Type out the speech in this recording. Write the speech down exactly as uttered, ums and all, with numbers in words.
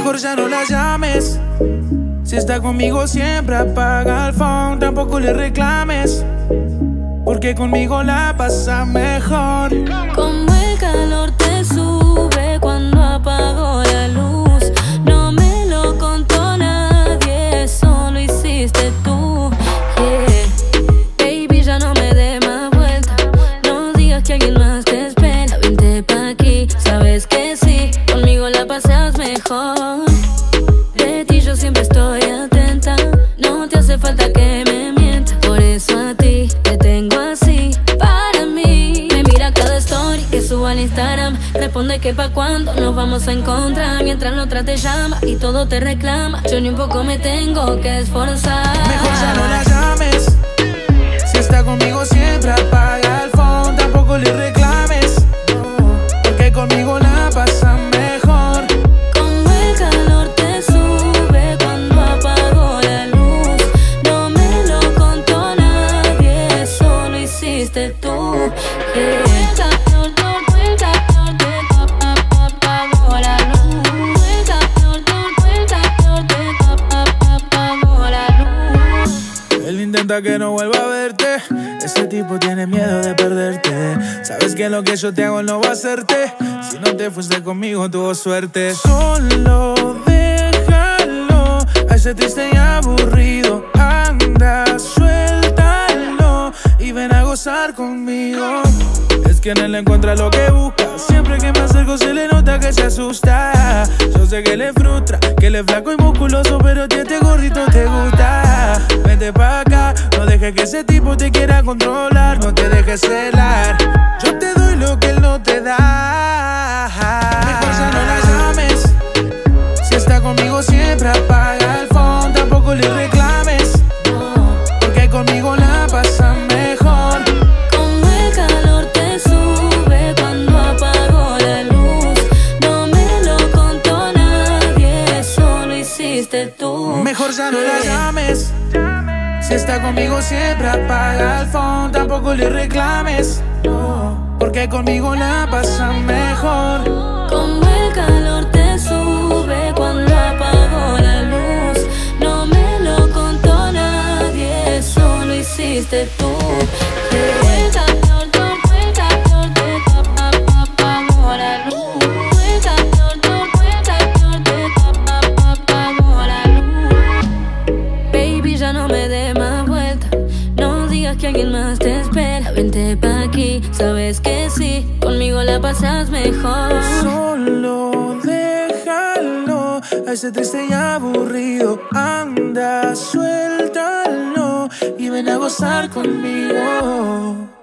Mejor ya no la llames. Si está conmigo siempre apaga el phone. Tampoco le reclames, porque conmigo la pasa mejor. Como el calor te sube cuando apago la luz. No me lo contó nadie, eso lo hiciste tú. Yeah. Baby, ya no me dé más vuelta. No digas que alguien más te espera. Vente pa' aquí, sabes que sí, conmigo la pasas mejor. De ti yo siempre estoy atenta. No te hace falta que me mientas. Por eso a ti te tengo así. Para mí, me mira cada story que subo al Instagram. Responde que pa' cuando nos vamos a encontrar. Mientras la otra te llama y todo te reclama, yo ni un poco me tengo que esforzar. Mejor ya no la llames. Si está conmigo siempre apaga el phone. Tampoco le reclames, porque conmigo la pasa mejor. Como el calor te sube cuando apago la luz. No me lo contó nadie, eso lo hiciste tú. Yeah. Él intenta que no vuelva a verte. Ese tipo tiene miedo de perderte. Sabes que lo que yo te hago no va a hacerte. Si no te fuiste conmigo, tuvo suerte. Solo déjalo a ese triste y aburrido. Anda, suéltalo y ven a gozar conmigo. Es que en él encuentra lo que busca. Siempre que me acerco se le nota que se asusta. Yo sé que le frustra, que él es flaco y musculoso, pero a ti este gordito te gusta. Vente pa' acá, no dejes que ese tipo te quiera controlar. No te dejes celar, yo te doy lo que él no te da. Mejor ya no la llames. Si está conmigo siempre apaga el phone. Tampoco le reclames, porque conmigo la pasa mejor. Como el calor te sube cuando apago la luz. No me lo contó nadie, eso lo hiciste tú. Mejor ya no la llames. Si está conmigo siempre apaga el phone. Tampoco le reclames, porque conmigo la pasa mejor. Como el calor te sube cuando apago la luz. No me lo contó nadie, eso lo hiciste tú. Yeah. El calor, el calor te apagó la luz. El calor, el calor te apagó la luz. Baby, ya no me dé más vuelta. No digas que alguien más te espera. Vente pa' aquí, sabes que sí, conmigo la pasas mejor. Solo déjalo a ese triste y aburrido. Anda, suéltalo y ven a gozar conmigo.